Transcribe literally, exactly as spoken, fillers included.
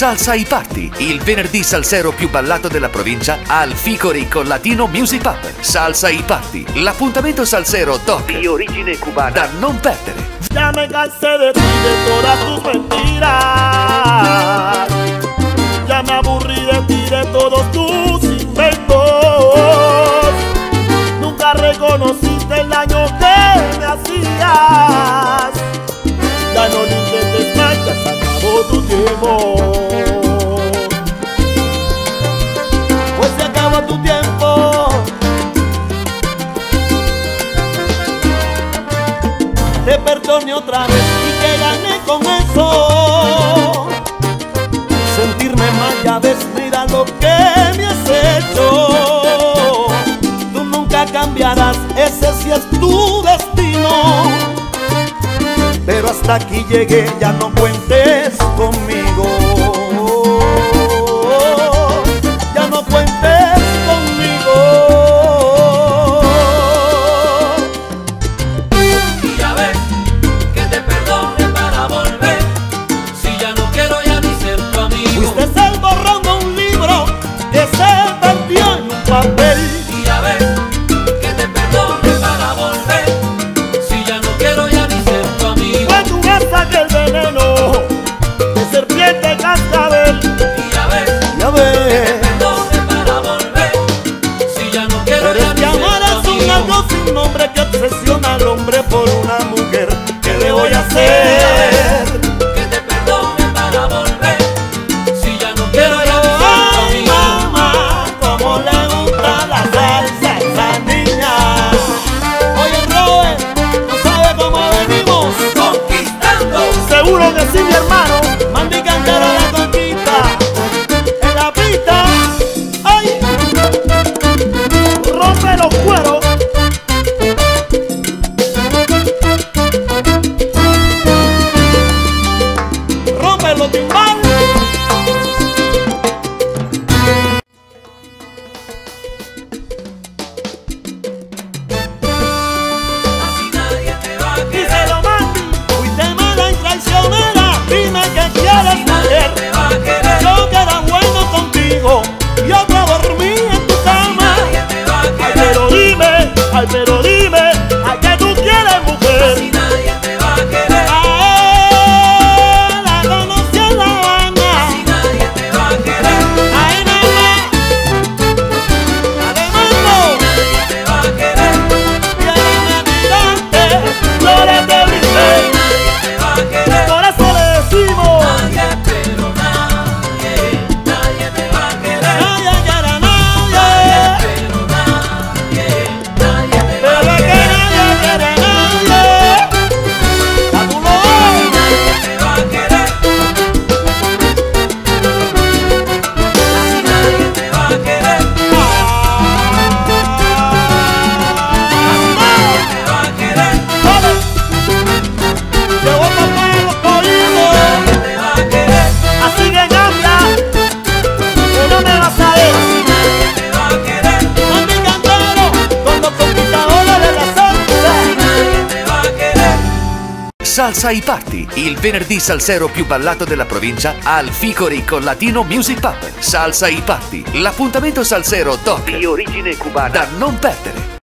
Salsa y Party, il venerdì salsero più ballato della provincia, al Ficori con Latino Music Pub. Salsa y Party, l'appuntamento salsero doc di origine cubana da non perdere. Ya me cansé de ti, de todas tus mentiras. Ya me aburrí de ti, de todos tus inventos. Nunca reconociste el daño que me hacías. Ya no lo intentes más, ya se acabó tu tiempo. Pues se acaba tu tiempo. Te perdone otra vez y que gané con eso. Sentirme mal, ya ves, mira lo que me has hecho. Tú nunca cambiarás, ese sí es tu destino. Pero hasta aquí llegué, ya no cuentes conmigo. Ya no cuentes conmigo. Y ya ves que te perdone para volver. Si ya no quiero ya ni ser tu amigo. Fuiste el borrón de un libro que se perdió en un papel. Y ya ves que te perdone para volver. Si ya no quiero ya ni ser tu amigo. Cuando que el veneno de serpiente cascabel. Y ya ves, ya ves, que te perdone para volver. Si ya no quiero pero ya es ni que ser amar tu es un amigo. algo sin nombre que obsesiona al hombre por una mujer. ¿Qué le voy a hacer? Que te perdone para volver. Si ya no quiero ya ni ser tu Ay, amigo. mamá, cómo le gusta la salsa a esa niña. Oye, Robert, ¿no sabe cómo venimos? Conquistando. Seguro que sí, mi hermano. Mandy Cantero la conquista. En la pista, ay, rompe los cueros. Rompe los timbales. Así nadie te va a querer. Díselo, Mandy, fuiste mala y traicionera. Dime que quieres Nadie mujer. te va a querer. Yo que era bueno contigo, yo te dormí en tu cama. Nadie te va a Ay, querer. pero dime, ay, pero dime, ¿a qué tú quieres, mujer? Así nadie te va a querer. A él la conocí en La Habana. Así nadie te va a querer. Ay, mamá, Alemando, Nadie te va a querer. y ahora me tiraste, flores de brindé. Nadie te va a querer. Por eso le decimos, Nadie, pero nadie. Nadie te va a querer. nadie quiere a nadie, Pero nadie. Nadie te va pero a es que querer. nadie quiere a nadie. A tu lado. Nadie te va a querer. Así nadie te va a querer. Nadie te va a querer. Llevo papá en los collados, Nadie te va a querer. así que cambia, que no me vas a ver. Nadie te va a querer. Mandy Cantero, con los conquistadores de la salsa. Nadie te va a querer. Salsa y Party, il venerdì salsero più ballato della provincia, al Ficori con Latino Music Pub. Salsa y Party, l'appuntamento salsero doc di origine cubana da non perdere.